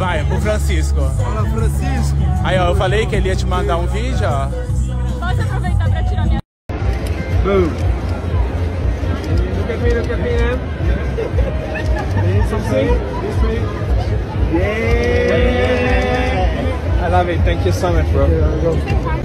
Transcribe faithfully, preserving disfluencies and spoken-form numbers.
Vai, pro Francisco. Fala, Francisco. Aí, ó, eu falei que ele ia te mandar um vídeo, ó. Posso aproveitar pra tirar minha... Boom. Look at me, look at me, man. This way, this way. Yeah. I love it. Thank you so much, bro.